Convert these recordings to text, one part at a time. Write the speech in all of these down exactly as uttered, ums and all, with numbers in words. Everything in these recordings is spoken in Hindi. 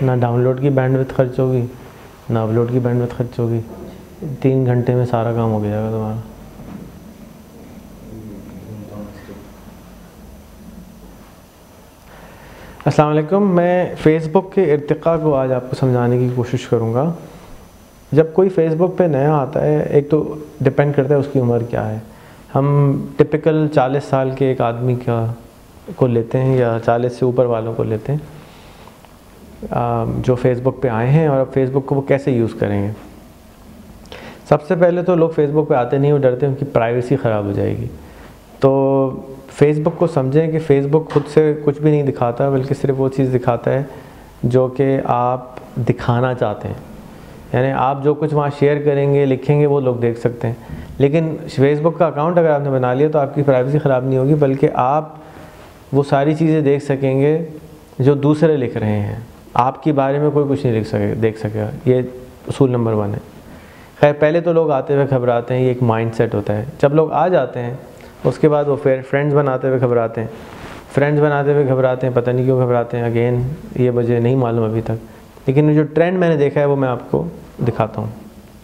ना डाउनलोड की बैंडविड्थ खर्च होगी, ना अपलोड की बैंडविड्थ खर्च होगी। तीन घंटे में सारा काम हो जाएगा तुम्हारा। अस्सलाम वालेकुम। मैं फ़ेसबुक के इर्तिक़ा को आज आपको समझाने की कोशिश करूँगा। जब कोई फ़ेसबुक पे नया आता है, एक तो डिपेंड करता है उसकी उम्र क्या है। हम टिपिकल चालीस साल के एक आदमी का को लेते हैं या चालीस से ऊपर वालों को लेते हैं जो फ़ेसबुक पे आए हैं, और अब फ़ेसबुक को वो कैसे यूज़ करेंगे। सबसे पहले तो लोग फ़ेसबुक पे आते नहीं, वो डरते हैं उनकी प्राइवेसी ख़राब हो जाएगी। तो फ़ेसबुक को समझें कि फ़ेसबुक खुद से कुछ भी नहीं दिखाता, बल्कि सिर्फ वो चीज़ दिखाता है जो कि आप दिखाना चाहते हैं। यानी आप जो कुछ वहाँ शेयर करेंगे, लिखेंगे, वो लोग देख सकते हैं। लेकिन फ़ेसबुक का अकाउंट अगर आपने बना लिया तो आपकी प्राइवेसी ख़राब नहीं होगी, बल्कि आप वो सारी चीज़ें देख सकेंगे जो दूसरे लिख रहे हैं। आपके बारे में कोई कुछ नहीं लिख सके देख सकेगा। ये उसूल नंबर वन है। खैर, पहले तो लोग आते हुए घबराते हैं, ये एक माइंड सेट होता है। जब लोग आ जाते हैं उसके बाद वो फिर फ्रेंड्स बनाते हुए घबराते हैं फ्रेंड्स बनाते हुए घबराते हैं पता नहीं क्यों घबराते हैं। अगेन ये मुझे नहीं मालूम अभी तक, लेकिन जो ट्रेंड मैंने देखा है वो मैं आपको दिखाता हूँ।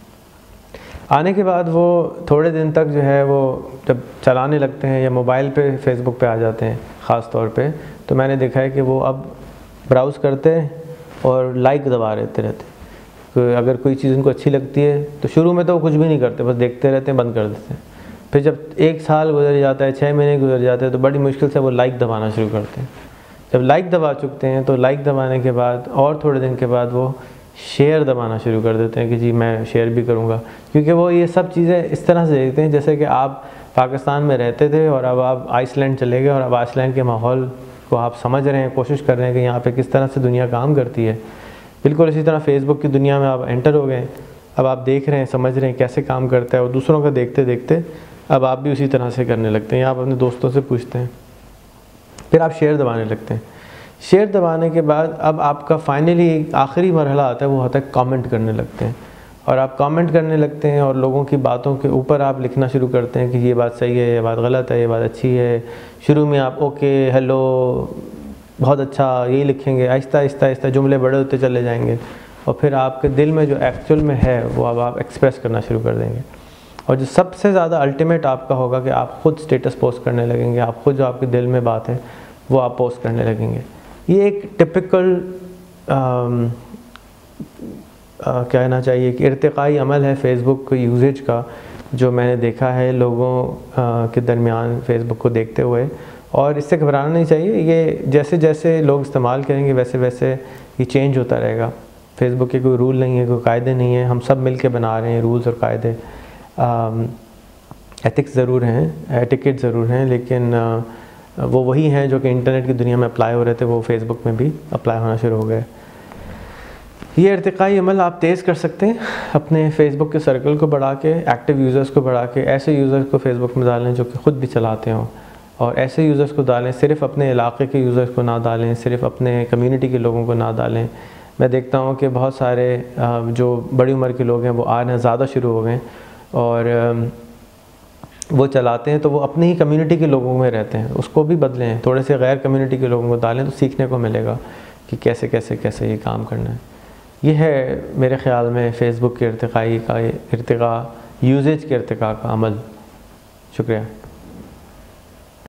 आने के बाद वो थोड़े दिन तक जो है वो जब चलाने लगते हैं या मोबाइल पे फ़ेसबुक पे आ जाते हैं ख़ास तौर पे, तो मैंने देखा है कि वो अब ब्राउज़ करते हैं और लाइक दबा रहते रहते हैं। तो अगर कोई चीज़ उनको अच्छी लगती है तो शुरू में तो वो कुछ भी नहीं करते, बस देखते रहते हैं, बंद कर देते हैं। फिर जब एक साल गुजर जाता है, छः महीने गुजर जाते हैं, तो बड़ी मुश्किल से वो लाइक दबाना शुरू करते हैं। जब लाइक दबा चुकते हैं तो लाइक दबाने के बाद और थोड़े दिन के बाद वो शेयर दबाना शुरू कर देते हैं कि जी मैं शेयर भी करूँगा, क्योंकि वो ये सब चीज़ें इस तरह से देखते हैं जैसे कि आप पाकिस्तान में रहते थे और अब आप आइसलैंड चले गए और अब आइसलैंड के माहौल को आप समझ रहे हैं, कोशिश कर रहे हैं कि यहाँ पे किस तरह से दुनिया काम करती है। बिल्कुल इसी तरह फ़ेसबुक की दुनिया में आप एंटर हो गए। अब आप देख रहे हैं, समझ रहे हैं कैसे काम करता है, और दूसरों का देखते देखते अब आप भी उसी तरह से करने लगते हैं। आप अपने दोस्तों से पूछते हैं, फिर आप शेयर दबाने लगते हैं। शेयर दबाने के बाद अब आपका फाइनली आखिरी मरहला आता है, वो होता है कमेंट करने लगते हैं। और आप कमेंट करने लगते हैं और लोगों की बातों के ऊपर आप लिखना शुरू करते हैं कि ये बात सही है, ये बात गलत है, ये बात अच्छी है। शुरू में आप ओके, हेलो, बहुत अच्छा, यही लिखेंगे। आहिस्ता आहिस्ता आहिस्ता जुमले बड़े होते चले जाएंगे और फिर आपके दिल में जो एक्चुअल में है वो अब आप एक्सप्रेस करना शुरू कर देंगे। और जो सबसे ज़्यादा अल्टीमेट आपका होगा कि आप ख़ुद स्टेटस पोस्ट करने लगेंगे। आप ख़ुद जो आपके दिल में बात है वो आप पोस्ट करने लगेंगे। ये एक टिपिकल कहना चाहिए कि इर्तिक़ाई अमल है फ़ेसबुक यूजेज का, जो मैंने देखा है लोगों आ, के दरमियान फ़ेसबुक को देखते हुए। और इससे घबराना नहीं चाहिए। ये जैसे जैसे लोग इस्तेमाल करेंगे वैसे वैसे ये चेंज होता रहेगा। फ़ेसबुक के कोई रूल नहीं है, कोई कायदे नहीं है, हम सब मिल के बना रहे हैं रूल्स और कायदे। एथिक्स ज़रूर हैं, एटिकेट ज़रूर हैं, लेकिन आ, वो वही हैं जो कि इंटरनेट की दुनिया में अप्लाई हो रहे थे, वो फ़ेसबुक में भी अप्लाई होना शुरू हो गए। ये इर्तिक़ाई अमल आप तेज़ कर सकते हैं अपने फ़ेसबुक के सर्कल को बढ़ा के, एक्टिव यूज़र्स को बढ़ा के। ऐसे यूज़र्स को फ़ेसबुक में डालें जो कि ख़ुद भी चलाते हों, और ऐसे यूज़र्स को डालें, सिर्फ़ अपने इलाके के यूज़र्स को ना डालें, सिर्फ़ अपने कम्युनिटी के लोगों को ना डालें। मैं देखता हूँ कि बहुत सारे जो बड़ी उम्र के लोग हैं वो आना ज़्यादा शुरू हो गए और वो चलाते हैं, तो वो अपनी ही कम्युनिटी के लोगों में रहते हैं। उसको भी बदलें, थोड़े से गैर कम्युनिटी के लोगों को डालें, तो सीखने को मिलेगा कि कैसे कैसे कैसे ये काम करना है। ये है मेरे ख़्याल में फ़ेसबुक के इर्तिक़ाई का इर्तिक़ा यूजेज के इर्तिक़ा का अमल। शुक्रिया।